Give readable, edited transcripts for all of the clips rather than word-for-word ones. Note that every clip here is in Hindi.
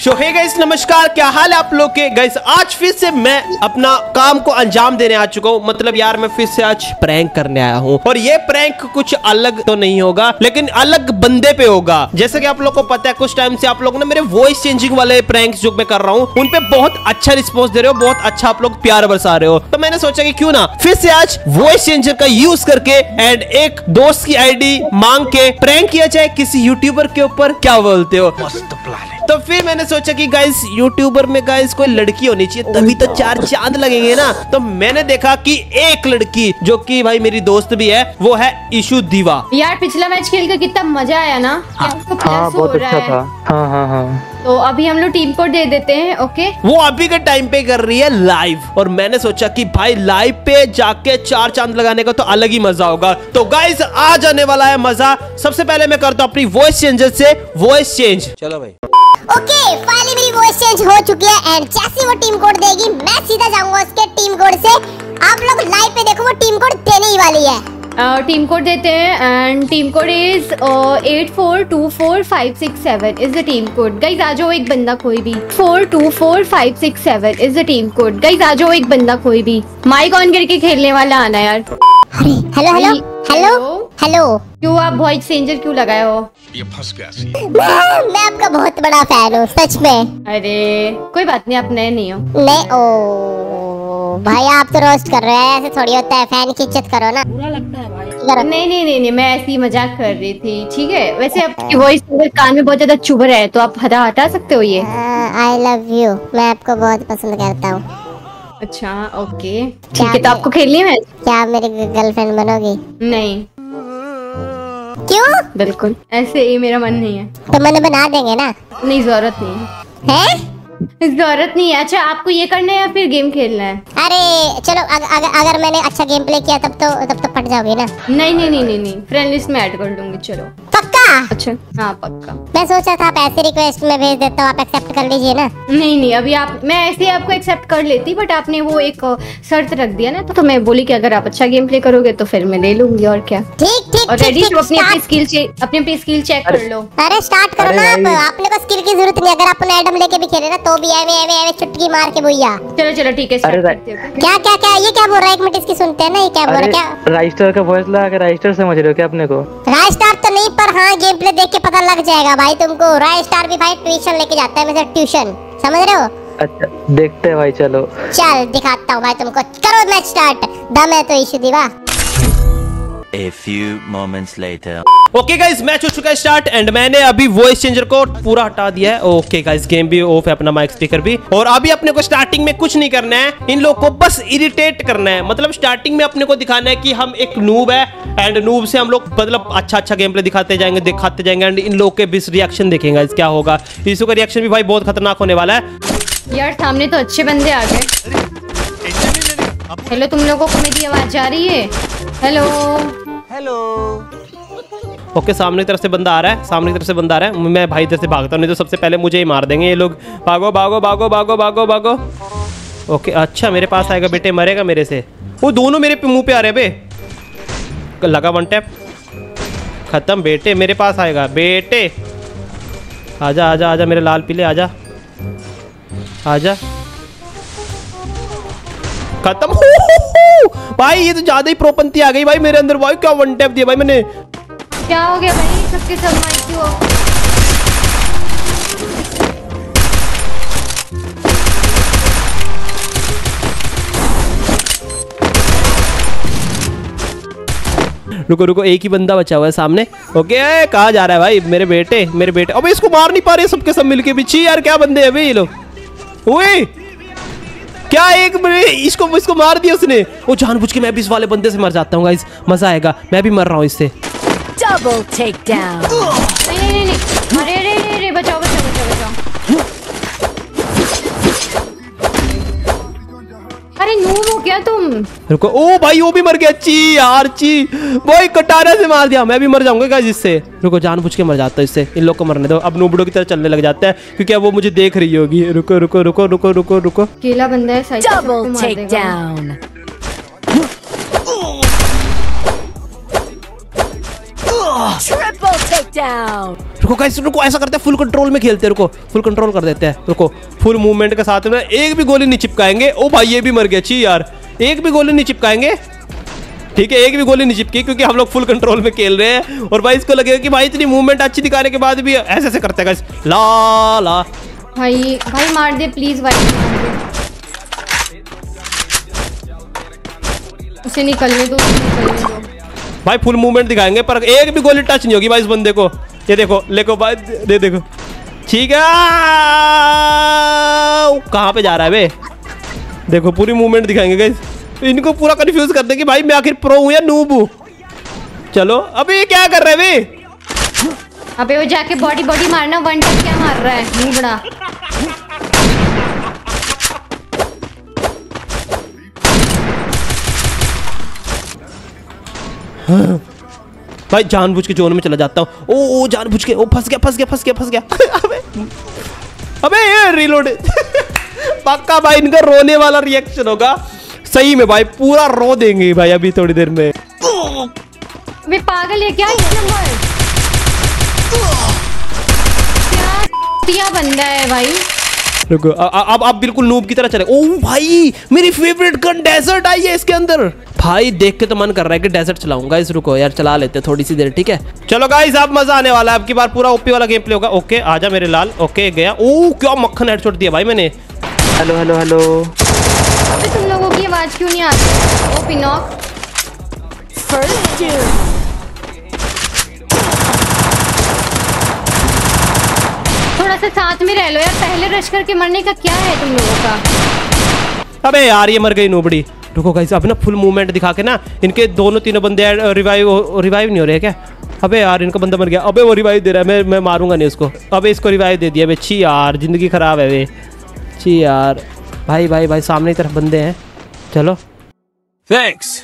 सो हे गाइस नमस्कार, क्या हाल है आप लोग के। गाइस आज फिर से मैं अपना काम को अंजाम देने आ चुका हूँ। मतलब यार मैं फिर से आज प्रैंक करने आया हूँ और ये प्रैंक कुछ अलग तो नहीं होगा, लेकिन अलग बंदे पे होगा। जैसे कि आप लोग को पता है कुछ टाइम से आप लोग ना मेरे वॉइस चेंजिंग वाले प्रैंक्स जो मैं कर रहा हूँ उन पे बहुत अच्छा रिस्पॉन्स दे रहे हो, बहुत अच्छा आप लोग प्यार बरसा रहे हो। तो मैंने सोचा कि क्यों ना फिर से आज वॉइस चेंजर का यूज करके एंड एक दोस्त की आईडी मांग के प्रैंक किया जाए किसी यूट्यूबर के ऊपर। क्या बोलते हो? मस्त प्लान है। तो फिर मैंने सोचा कि गाइस यूट्यूबर में गाइस कोई लड़की होनी चाहिए, तभी तो चार चांद लगेंगे ना। तो मैंने देखा कि एक लड़की जो कि भाई मेरी दोस्त भी है, वो है ईशु दीवा। यार पिछला मैच खेल कर कितना मजा आया ना। हाँ बहुत अच्छा था। हाँ। तो अभी हम लोग टीम कोड दे देते हैं। ओके, वो अभी के टाइम पे कर रही है लाइव और मैंने सोचा कि भाई लाइव पे जाके चार चांद लगाने का तो अलग ही मजा होगा। तो गाइस आ जाने वाला है मजा। सबसे पहले मैं करता हूँ अपनी वॉइस चेंजर से वॉइस चेंज। चलो भाई। ओके, फाइनली मेरी वॉइस चेंज हो चुकी है एंड जैसे वो टीम कोड देगी मैं सीधा जाऊंगा उसके टीम कोड से। आप लोग लाइव पे देखो, वो टीम कोड देने ही वाली है। टीम कोड देते हैं and team code is 842456 is the team code. Guys आ जाओ एक बंदा कोई भी। 424567 is the team code. Guys आ जाओ एक बंदा कोई भी। माइक ऑन करके खेलने वाला आना यार। Hello hello hello hello. क्यों आप वॉइस चेंजर क्यों लगाए हो? ये फंस गया। मैं आपका बहुत बड़ा फैन हूँ सच में। अरे कोई बात नहीं, आप नए नहीं हो। नहीं ओ भाई, आप तो रोस्ट कर रहे हैं, ऐसे थोड़ी होता है। फैन की इज्जत करो ना। बुरा लगता है भाई। नहीं, मैं ऐसे ही मजाक कर रही थी। ठीक है, वैसे आपकी वॉइस कान में बहुत ज्यादा चुभ रहा है तो आप हटा सकते हो ये। आई लव यू, मैं आपको बहुत पसंद करता हूँ। अच्छा ओके ठीक है, तो आपको खेलनी है? क्या आप मेरी गर्लफ्रेंड बनोगी? नहीं। क्यों? बिल्कुल ऐसे ही मेरा मन नहीं है। तो मैंने बना देंगे ना। नहीं जरूरत नहीं है। जरूरत नहीं है। अच्छा आपको ये करना है या फिर गेम खेलना है? अरे चलो अगर मैंने अच्छा गेम प्ले किया तब तो फट जाओगी ना। नहीं फ्रेंड लिस्ट में ऐड कर लूंगी। चलो पक्का? अच्छा हाँ पक्का। मैं सोचा था आप ऐसे रिक्वेस्ट में भेज देता हूँ, आप एक्सेप्ट कर लीजिए ना। नहीं अभी आप, मैं ऐसे आपको एक्सेप्ट कर लेती बट आपने वो एक शर्त रख दिया ना, तो मैं बोली कि अगर आप अच्छा गेम प्ले करोगे तो फिर मैं ले लूंगी। और क्या? ठीक और रेडी तो अपनी स्किल चेक कर लो। अरे स्टार्ट करो ना आप। आपने को स्किल की जरूरत नहीं। अगर अपने एडम लेके भी खेले ना तो भी एवे चुटकी मार के भैया। चलो ठीक है स्टार्ट करते हैं। क्या ये क्या बोल रहा है? एक मिनट इसकी सुनते हैं ना। ये क्या बोल रहा है? क्या राइस्टर का वॉइस लगा के राइस्टर समझ रहे हो क्या अपने को? राइस्टार तो नहीं, पर हाँ गेम प्ले देख के पता लग जाएगा भाई तुमको। राइस्टार भी भाई ट्यूशन लेके जाता है, मतलब ट्यूशन, समझ रहे हो? अच्छा देखते हैं भाई। चलो चल दिखाता हूँ भाई तुमको। करो मैच स्टार्ट। दम है तो ईशु दीवा। A few moments later. Okay guys, match हो चुका है स्टार्ट एंड मैंने अभी वॉइस चेंजर को पूरा हटा दिया है। ओके गाइस, गेम भी ऑफ है, अपना माइक स्पीकर भी। और अभी अपने को स्टार्टिंग में कुछ नहीं करना है, इन लोग को बस इरिटेट करना है। मतलब स्टार्टिंग में अपने को दिखाना है कि हम एक नूब है एंड नूब से हम लोग मतलब अच्छा गेम प्ले दिखाते जाएंगे एंड इन लोग के भी रिएक्शन देखेंगे गाइस क्या होगा। इसको का रिएक्शन भी भाई बहुत खतरनाक होने वाला है। यार सामने तो अच्छे बंदे आ गए। हेलो, तुम लोगों को मेरी आवाज आ रही है? हेलो। ओके सामने की तरफ से बंदा आ रहा है, मैं भाई इधर से भागता हूँ, नहीं तो सबसे पहले मुझे ही मार देंगे ये लोग। भागो। ओके अच्छा मेरे पास आएगा बेटे, मरेगा मेरे से। वो दोनों मेरे पे मुंह पे आ रहे बे। लगा वन टैप, खत्म बेटे। मेरे पास आएगा बेटे। आजा मेरे लाल पीले, आजा खत्म। भाई ये तो ज्यादा ही प्रोपंती आ गई भाई मेरे अंदर। भाई क्या वन टैप दिया भाई मैंने। क्या हो गया भाई? सबके सब माइक क्यों? रुको एक ही बंदा बचा हुआ है सामने। ओके कहाँ जा रहा है भाई मेरे बेटे? अबे इसको मार नहीं पा रहे सबके सब मिलके भी। छी यार क्या बंदे हैं भाई ये लोग। ओए क्या एक इसको मार दिया उसने। वो जानबूझ के मैं भी इस वाले बंदे से मर जाता हूँ गाइस, मजा आएगा। मैं भी मर रहा हूँ इससे। Double takedown. नहीं बचाओ। अरे नूब हो क्या तुम? रुको। ओ भाई वो भी मर गया। ची भाई कटारा से मार दिया। मैं भी मर जाऊंगा गाइस इससे। रुको जानबूझ के मर जाता है इससे। इन लोग को मरने दो। अब नूबड़ों की तरह चलने लग जाता है क्योंकि अब वो मुझे देख रही होगी। रुको। अकेला बंदा है, double takedown. Triple takedown. रुको गाइस, रुको, ऐसा करते हैं फुल कंट्रोल में खेलते हैं। रुको फुल कंट्रोल कर देते हैं। रुको फुल मूवमेंट के साथ में एक भी गोली नहीं चिपकाएंगे। ओ भाई ये भी मर गया। छी यार, एक भी गोली नहीं चिपकाएंगे। ठीक है, एक भी गोली नहीं चिपकी क्योंकि हम लोग फुल कंट्रोल में खेल रहे हैं। और भाई इसको लगेगा कि भाई इतनी मूवमेंट अच्छी दिखाने के बाद भी ऐसे ऐसे करते हैं गाइस। ला ला भाई मार दे प्लीज भाई, मार दे। उसे निकलने दो, भाई फुल मूवमेंट दिखाएंगे पर एक भी गोली टच नहीं होगी भाई इस बंदे को। ये देखो, लेको भाई, दे देखो। ठीक है, कहाँ पे जा रहा है बे? देखो पूरी मूवमेंट दिखाएंगे गाइस, इनको पूरा कंफ्यूज कर दे कि भाई मैं आखिर प्रो हूँ या नूब हूँ। चलो अबे ये क्या कर रहे हैं बे? अबे वो जाके बॉडी मारना, वन टैप क्या मार रहा है नूबड़ा। भाई जानबूझ के जोन में चला जाता हूँ। ओ जानबूझ के, ओ फंस गया। अबे ये रिलोड पक्का भाई इनका रोने वाला रिएक्शन होगा। सही में भाई पूरा रो देंगे भाई अभी थोड़ी देर में। अबे पागल है क्या इस नंबर? क्या बंदा है भाई। रुको अब बिल्कुल नूब की तरह चले। ओ भाई मेरी फेवरेट गन डेजर्ट आई है इसके अंदर। भाई देख के तो मन कर रहा है कि डेजर्ट चलाऊंगा। इस रुको यार, चला लेते हैं थोड़ी सी देर। ठीक है चलो गाइस, अब मजा आने वाला है। अब की बार पूरा ओपी वाला गेम प्ले होगा। ओके आजा मेरे लाल। ओके गया। ओ क्या मक्खन हेडशॉट दिया भाई मैंने। Hello hello hello. अबे तुम लोगों की आवाज क्यों नहीं आती? ओ पिनॉक थोड़ा सा साथ में रह लो यार, पहले रश करके मरने का क्या है तुम लोगों का? अबे यार ये मर गई नोबड़ी। रुको गाइस, अब ना फुल मूवमेंट दिखा के ना इनके दोनों तीनों बंदे रिवाइव नहीं हो रहे क्या? अबे यार इनका बंदा मर गया। अबे वो रिवाइव दे रहा है, मैं मारूंगा नहीं उसको। अबे इसको रिवाइव दे दिया। छी यार जिंदगी खराब है वे। छी यार भाई सामने की तरफ बंदे हैं। चलो Thanks.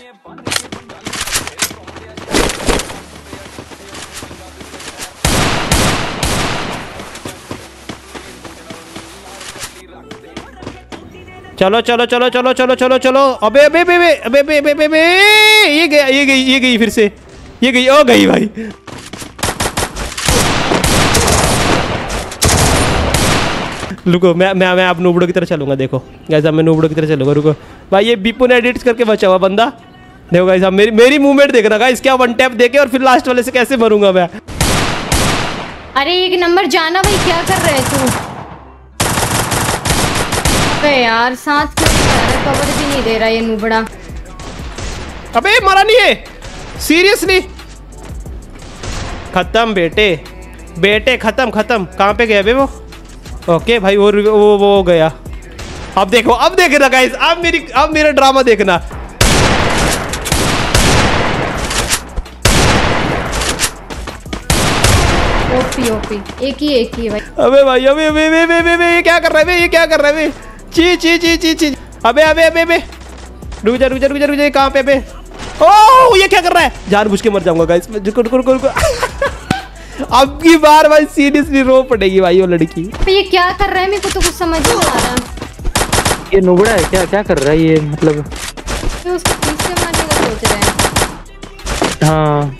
चलो। अबे ये गई फिर से। ये गई, ओ गई भाई। रुको मैं अब नूबड़ो की तरह चलूंगा। देखो गाइस अब मैं नूबड़ो की तरह चलूंगा। रुको भाई ये बीपू ने एडिट करके बचा हुआ बंदा। देखो गाइस अब मेरी मूवमेंट देखना गाइस, क्या वन टैप देके और फिर लास्ट वाले से कैसे मरूंगा मैं। अरे एक नंबर जाना भाई, क्या कर रहे तू? अबे यार साथ क्यों नहीं जा रहा? कवर भी नहीं दे रहा ये नूबड़ा। अबे मरा नहीं है सीरियसली। खत्म बेटे खत्म। कहाँ पे गया बे वो? ओके भाई वो गया। अब देखना गाइस, अब मेरा ड्रामा देखना। ओपी एक ही भाई। अबे भाई अबे ये क्या कर रहा है बे? ची। अबे रुक जा। कहाँ पे बे? ओ ये क्या कर रहा है? जानबूझ के मर जाऊंगा गाइस। रुको। अब की बार भाई सीरियसली रो पड़ेगी भाई वो लड़की। ये क्या कर रहा है? मेरे को तो कुछ समझ नहीं आ रहा। ये नुबड़ा है क्या कर रहा है ये? मतलब तो उसको पीछे मारने का सोच रहे हैं। हाँ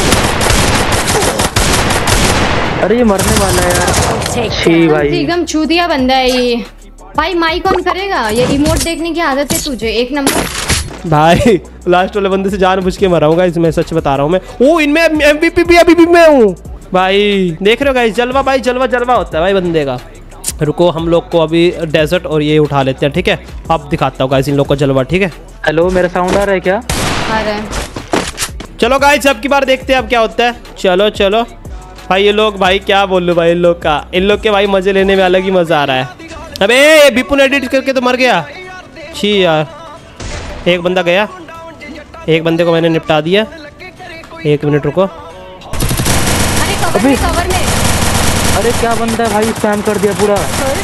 अरे ये मरने वाला है यार। छी भाई एकदम चूतिया बंदा है ये। भाई माइक ऑन करेगा? ये रिमोट देखने की आदत है तुझे। एक नंबर भाई लास्ट वाले बंदे से जानबूझ के मरा हूँ इसमें, सच बता रहा हूँ मैं। ओ इनमें MVP भी अभी भी मैं हूँ भाई। देख रहे हो गाइस, जलवा भाई जलवा होता है भाई बंदे का। रुको हम लोग को अभी डेजर्ट और ये उठा लेते हैं। ठीक है अब दिखाता हूँ गाइस इन लोग को जलवा। ठीक है हेलो मेरा साउंड आ रहा है क्या? आ रहा है। चलो गाइस अब की बार देखते हैं अब क्या होता है। चलो भाई ये लोग, भाई क्या बोल लो भाई इन लोग के भाई मजे लेने में अलग ही मजा आ रहा है। अबे बिपुन एडिट करके तो मर गया। छी यार एक बंदा गया, एक बंदे को मैंने निपटा दिया। 1 मिनट रुको। अरे कवर में। अरे क्या बंदा है भाई, स्पैम कर दिया पूरा।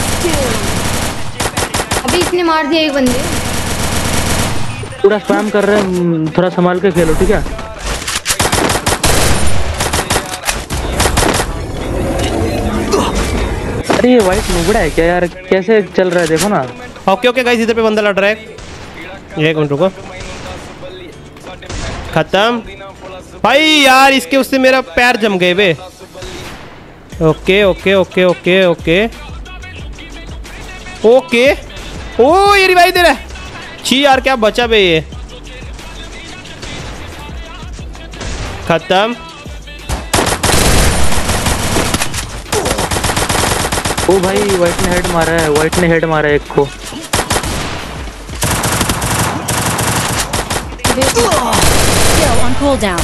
अभी इसने मार दिया एक बंदे। पूरा स्पैम कर रहे हैं, थोड़ा संभाल के खेलो ठीक है। अरे ये वाइट नुबड़ा है क्या यार? कैसे चल रहा है देखो ना। ओके गाइस इधर पे बंदा लड़ रहा है। 1 मिनट रुको। खत्म भाई। यार इसके उससे मेरा पैर जम गए बे। Okay okay okay okay okay okay. ओ ये रिवाइव दे रहा है। छी यार क्या बचा बे ये। खत्म। ओ भाई वाइट ने हेड मारा है, वाइट ने हेड मारा है एक को। Still on cooldown.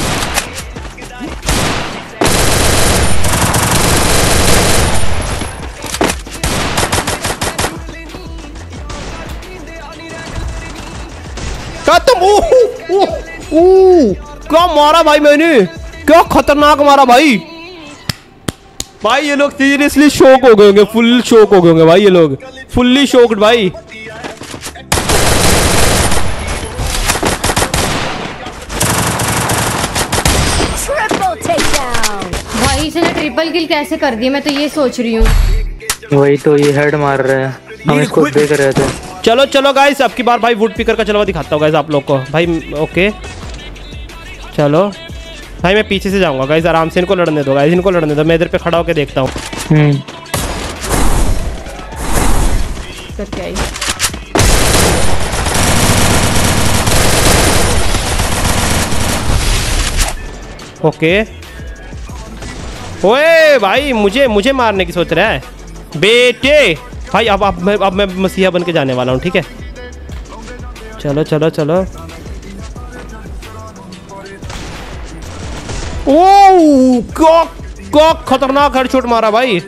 खत्म। क्या मारा भाई मैंने, क्या खतरनाक मारा भाई। भाई ये लोग सीरियसली शॉक हो गए होंगे, फुल शॉक हो गए होंगे भाई, ये लोग फुल्ली शॉक्ड भाई। Triple takedown. भाई इसने ट्रिपल किल कैसे कर दी, मैं तो ये सोच रही हूँ। वही तो, ये हेड मार रहे हैं, हम इसको देख रहे थे। चलो चलो गाइस, अब की बार भाई वुड पिकर का चलवा दिखाता हूँ गाइस आप लोग को भाई। ओके चलो भाई, मैं पीछे से जाऊंगा गाइस, आराम से इनको लड़ने दो गाइस, इनको लड़ने दो। मैं इधर पे खड़ा होकर देखता हूँ। करके आई। ओके ओए भाई, मुझे मारने की सोच रहा है बेटे भाई। अब मैं मसीहा बन के जाने वाला हूँ, ठीक है। चलो चलो चलो। ओ क्या खतरनाक हेडशॉट मारा भाई।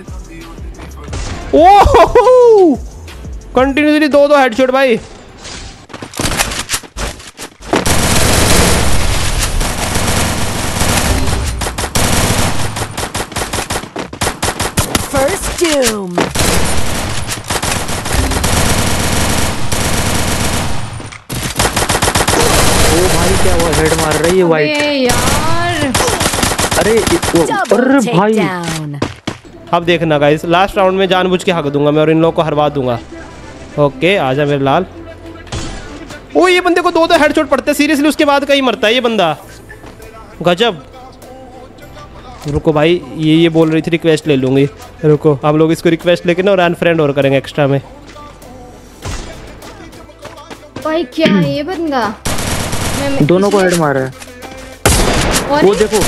ओह कंटिन्यूसली दो हेडशॉट भाई। First doom. ओ भाई क्या वो हेड मार रही है वाइट। अरे यार, अरे Double भाई takedown. अब देखना गाइस, लास्ट राउंड में जानबूझ के हक दूंगा मैं और इन लोगों को हरवा दूंगा। ओके आजा मेरे लाल। ओ ये बंदे को दो हेडशॉट पड़ते हैं सीरियसली, उसके बाद कहीं मरता है ये बंदा। गजब। रुको भाई, ये बोल रही थी रिक्वेस्ट ले लूंगी। रुको हम लोग इसको रिक्वेस्ट लेके ना और अनफ्रेंड और करेंगे एक्स्ट्रा में। भाई क्या है ये बंदा। दोनों को हेड मारा है। और वो देखो,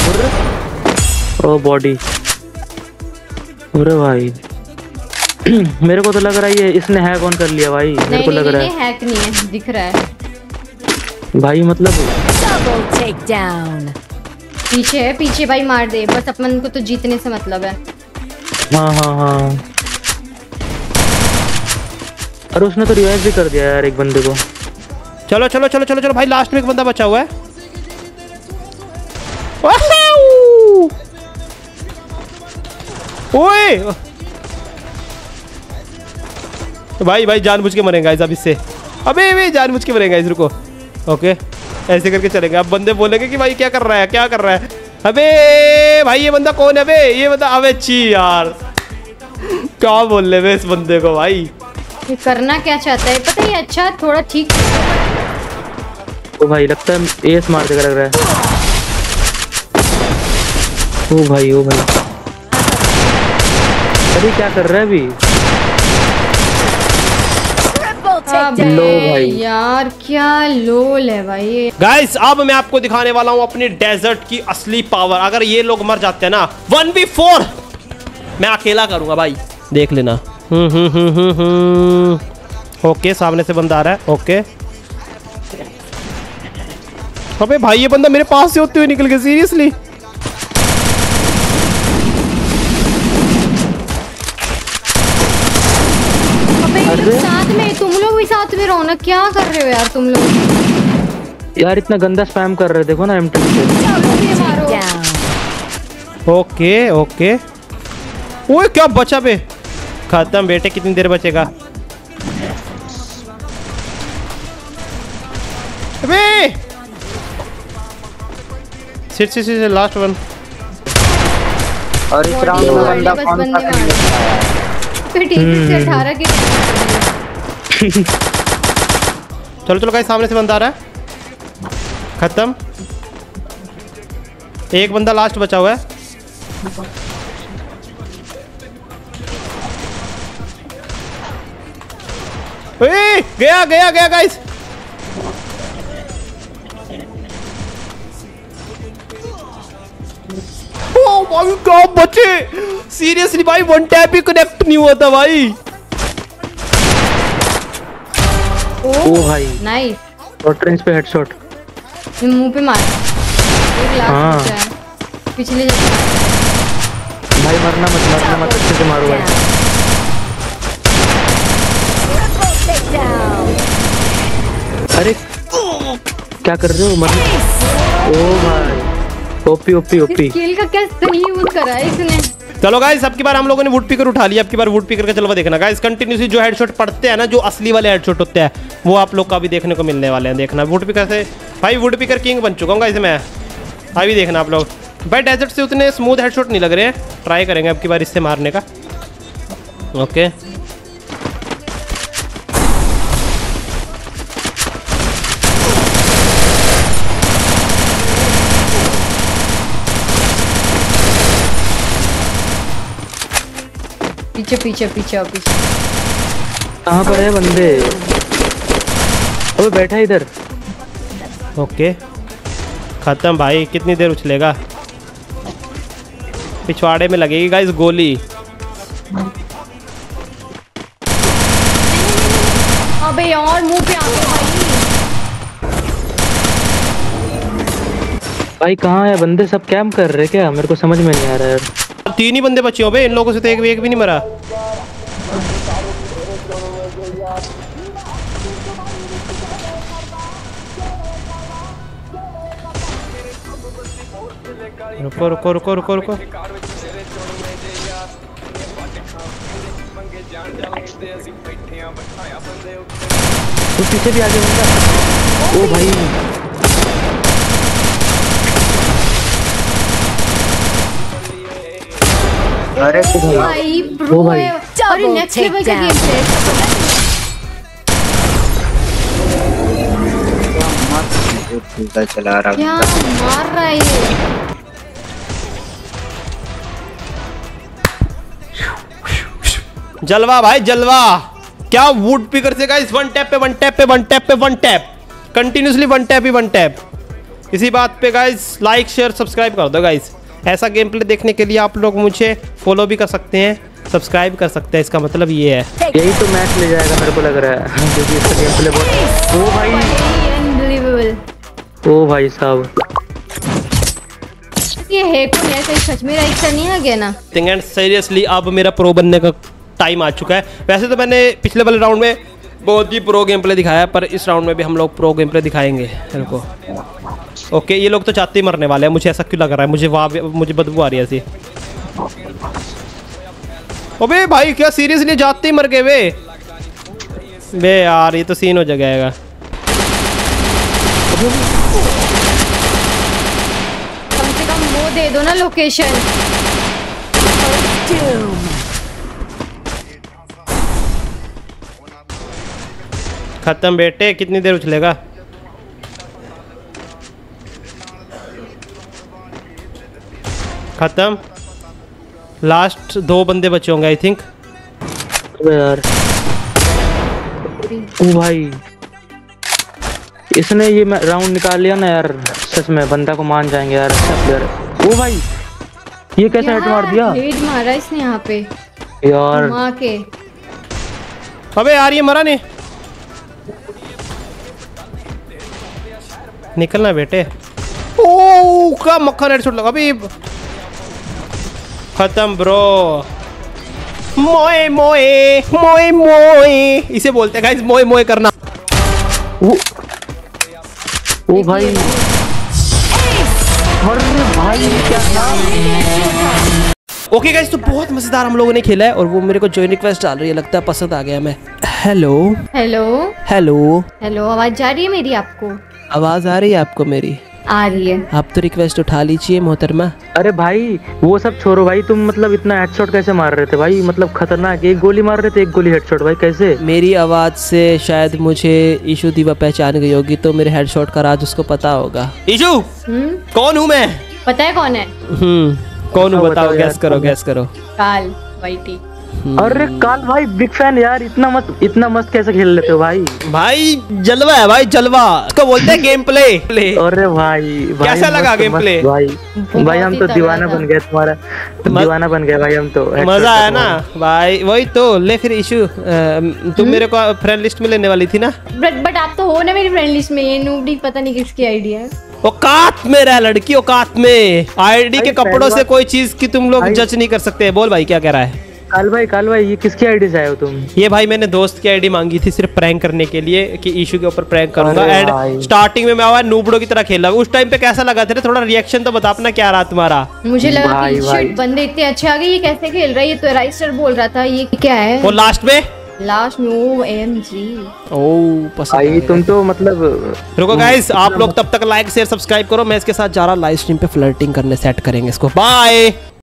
ओ बॉडी। अरे भाई मेरे को तो लग रहा है ये इसने हैक ऑन कर लिया भाई। मेरे को लग रहा है हैक नहीं है, दिख रहा है भाई, मतलब Double takedown. पीछे है, पीछे भाई मार दे बस, अपन को तो जीतने से मतलब है। हाँ हाँ हाँ। अरे उसने तो रिवाइव भी कर दिया यार एक बंदे को। चलो चलो चलो चलो चलो भाई, लास्ट में एक बंदा बचा हुआ है। ओए भाई भाई जानबूझ के मरेंगे गाइस अब इससे। अबे जानबूझ के मरेंगे गाइस, रुको। ओके ऐसे करके चलेंगे। अब बंदे बोलेंगे कि भाई क्या कर रहा है, क्या कर रहा है। अबे भाई ये बंदा कौन है बे, ये बंदा। अबे छी यार, क्या बोल रहे इस बंदे को भाई। ये करना क्या चाहता है पता है, ये अच्छा थोड़ा ठीक। ओ भाई लगता है एस मार देगा लग रहा है। ओ भाई ओ भाई, अरे क्या कर रहा है अभी। Triple अबे takedown. लो भाई। यार क्या लोल है भाई। गाइस अब मैं आपको दिखाने वाला हूं अपनी डेजर्ट की असली पावर। अगर ये लोग मर जाते हैं ना 1v4 मैं अकेला करूंगा भाई, देख लेना। ओके सामने से बंदा आ रहा है। ओके अबे भाई ये बंदा मेरे पास से होते हुए निकल गया सीरियसली। अबे साथ में तुम लोग भी साथ में रहो ना, क्या कर रहे हो यार तुम लोग। यार इतना गंदा स्पैम कर रहे, देखो ना M10 से। ये मारो। Down. Okay okay. ओए क्या बचा बे। खत्म बेटे, कितनी देर बचेगा। अबे सिट लास्ट वन। और इस राउंड में बंदा कौन सा फिर टीम से 18 के। चलो चलो गाइस सामने से बंदा आ रहा है। खत्म, एक बंदा लास्ट बचा हुआ है। गया गया गया गाइस। ओ भाई क्या बचे, सीरियसली भाई वन टैप ही कनेक्ट नहीं हुआ था भाई। ओ भाई नाइस, शॉर्ट रेंज पे हेडशॉट। मुंह पे मारा। एक लाख हाँ। बचा है। पिछले भाई मरना मत अच्छे से मारो भाई। Take down. अरे क्या कर रहे हो मरना। ओ भाई ओपी ओपी ओपी। स्किल का क्या सही यूज करा है इसने। चलो गाइस अब की बार हम लोगों ने वुड पिकर उठा लिया। अब की बार वुड पिकर का जलवा देखना गाइस। कंटिन्यूसली जो हेडशॉट पड़ते हैं ना, जो असली वाले हेडशॉट होते हैं, वो आप लोग का भी देखने को मिलने वाले हैं। देखना वुड पिकर से भाई, वुड पिकर किंग बन चुका हूँ गाइस मैं। अभी देखना आप लोग भाई, डेजर्ट से उतने स्मूथ हेडशॉट नहीं लग रहे हैं। ट्राई करेंगे अब की बार इससे मारने का। ओके पीछे पीछे पीछे पीछे। कहाँ पर है बंदे? अबे बैठा इधर। ओके खत्म भाई। कितनी देर उछलेगा? पिछवाड़े में लगेगी गाइस गोली। अबे यार मुंह पे आ गया भाई कहाँ है बंदे? सब कैंप कर रहे क्या? मेरे को समझ में नहीं आ रहा है। 3 ही बंदे बचे हो बे, इन लोगों से तो एक भी नहीं मरा। रुको रुको रुको रुको रुको। तो पीछे भी आगे बंदा। ओ भाई अरे भाई ब्रो। ओ भाई। अरे नेक्स्ट लेवल का गेम प्ले। मत चला रहा क्या मार रहा है ये? जलवा भाई जलवा। क्या वुड पिकर से गाइस, वन टैप पे वन टैप पे वन टैप पे one tap, continuously one tap ही वन टैप। इसी बात पे गाइस लाइक शेयर सब्सक्राइब कर दो गाइस। ऐसा गेम प्ले देखने के लिए आप लोग मुझे फॉलो भी कर सकते हैं, सब्सक्राइब कर सकते हैं। इसका मतलब ये है। यही तो मैच ले जाएगा मेरे को लग रहा है, क्योंकि इसका गेम प्ले बहुत। ओ भाई अनबिलीवेबल। ओ भाई साहब ये है कौन है? कहीं सच में राइट से नहीं आ गया ना? एंड सीरियसली अब मेरा प्रो बनने का टाइम आ चुका है। वैसे तो मैंने पिछले वाले राउंड में बहुत ही प्रो गेम प्ले दिखाया, पर इस राउंड में भी हम लोग प्रो गेम प्ले दिखाएंगे मेरे को। ओके ये लोग तो चाहते ही मरने वाले हैं। मुझे ऐसा क्यों लग रहा है? मुझे बदबू आ रही है ऐसी। अबे भाई क्या सीरियसली जाते ही मर गए वे? बे यार ये तो सीन हो जाएगा। कम से कम वो दे दो ना लोकेशन। खत्म बेटे, कितनी देर उछलेगा? खत्म। लास्ट 2 बंदे बचे होंगे आई थिंक। अबे यार ओ भाई इसने ये राउंड निकाल लिया ना यार, सच में बंदा को मान जाएंगे यार। अच्छा प्लेयर। ओ भाई ये कैसे हेड मार दिया हेड मारा इसने यहाँ पे यार। मार के। अबे यार ये मरा नहीं। निकलना बेटे। ओ का मक्खन हेडशॉट लगा अभी। खत्म ब्रो। मोए मोए मोए मोए इसे बोलते हैं गाइस, मोए मोए करना। ओ भाई अरे भाई क्या था? ओके गाइस तो बहुत मजेदार हम लोगों ने खेला है, और वो मेरे को जॉइन रिक्वेस्ट डाल रही है, लगता है पसंद आ गया मैं। हेलो हेलो हेलो हेलो, आवाज जा रही है मेरी आपको? आवाज आ रही है आपको मेरी? आ रही है। आप तो रिक्वेस्ट उठा लीजिए मोहतरमा। अरे भाई वो सब छोड़ो भाई, तुम मतलब इतना हेडशॉट कैसे मार रहे थे भाई? मतलब खतरनाक। एक गोली मार रहे थे, एक गोली हेडशॉट भाई, कैसे? मेरी आवाज से शायद मुझे ईशू दीवा पहचान गई होगी, तो मेरे हेडशॉट का राज उसको पता होगा। ईशू कौन हूँ मैं? पता है कौन है? कौन हूँ बताओ, बताओ गैस यार, करो कौन है? गैस करो। काल वाइटी। अरे काल भाई बिग फैन यार, इतना मस्त कैसे खेल लेते हो भाई? भाई जलवा है भाई, जलवा। इसको बोलते हैं गेम प्ले। अरे भाई कैसा लगा गेम प्ले? भाई हम तो दीवाना बन गए तुम्हारा, दीवाना बन गए भाई हम तो। मजा आया ना भाई? वही तो। ले फिर इशू, तुम मेरे को फ्रेंड लिस्ट में लेने वाली थी ना? बट आप तो हो ना मेरी फ्रेंड लिस्ट में। ये नूबड़ी पता नहीं किसकी आइडिया है। औकात में रह लड़की, औकात में। आईडी के कपड़ों से कोई चीज की तुम लोग जज नहीं कर सकते। बोल भाई क्या कह रहा है? काल भाई ये किसकी आईडी से आए हो तुम? ये भाई मैंने दोस्त की आईडी मांगी थी सिर्फ प्रैंक करने के लिए, कि इशू के ऊपर प्रैंक करूंगा। एंड स्टार्टिंग में मैं आया नूबड़ो की तरह खेला। उस टाइम पे कैसा लगा तेरे? थोड़ा रिएक्शन तो बता अपना, क्या रहा तुम्हारा? मुझे लगा कि शिट बंदे इतने अच्छे आ गए, ये कैसे खेल रहा है? ये तो राइस्टर बोल रहा था, ये क्या है? वो लास्ट में OMG। भाई तुम तो मतलब। रुको गाइस, आप लोग तब तक लाइक शेयर सब्सक्राइब करो। मैं इसके साथ जा रहा लाइव स्ट्रीम पे फ्लर्टिंग करने। सेट करेंगे इसको। बाय।